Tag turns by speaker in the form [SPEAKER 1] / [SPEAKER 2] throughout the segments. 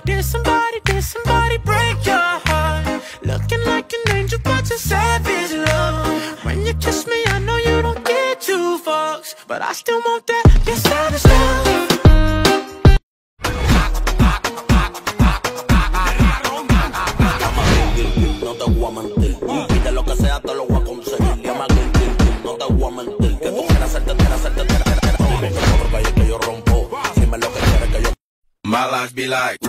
[SPEAKER 1] Did somebody break your heart? Looking like an angel, but you're savage love. When you kiss me, I know you don't get two fucks, but I still want that, your savage love.
[SPEAKER 2] No te voy a mentir, pide lo que sea, te lo voy a conseguir. Llama no te voy a mentir, que tú quieras hacerte, dime que otro calle que yo rompo, dime lo que quieres que yo.
[SPEAKER 3] My life be like,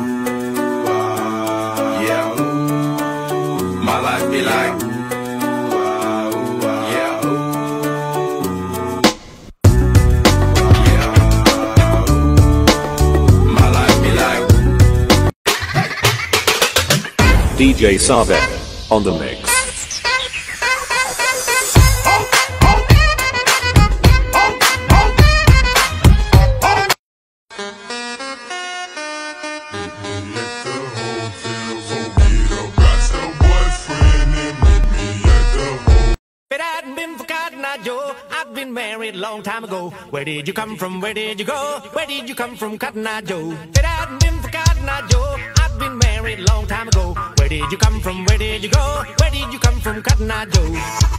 [SPEAKER 3] yeah. My life be like, yeah. My life be like.
[SPEAKER 4] DJ Savek on the mix.
[SPEAKER 1] I've been married a long time ago. Where did you come from? Where did you go? Where did you come from, Cotton Eye Joe? If it hadn't been for Cotton Eye Joe, I've been married a long time ago. Where did you come from? Where did you go? Where did you come from, Cotton Eye Joe?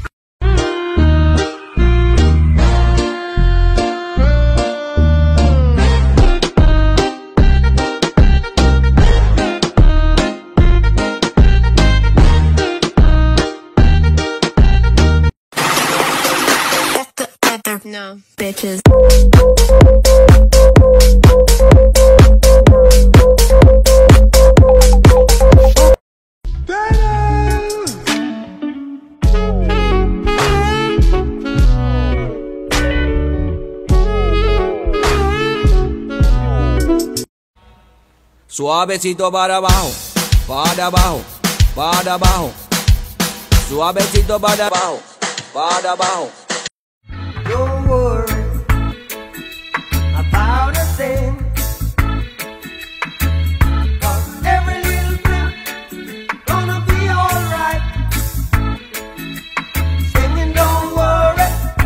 [SPEAKER 5] No, bitches.
[SPEAKER 6] Suavecito para abajo, para abajo, para abajo. Suavecito para abajo, para abajo.
[SPEAKER 7] Don't worry about a thing, 'cause every little thing gonna be alright. Singing, don't worry.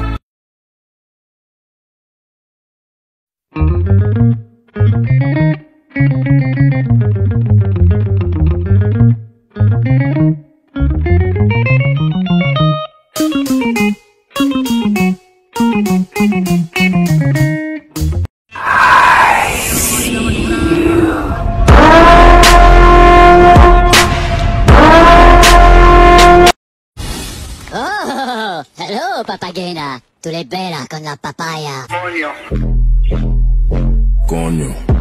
[SPEAKER 8] Oh, hello, papagena. Tú eres bella con la papaya.
[SPEAKER 3] Coño.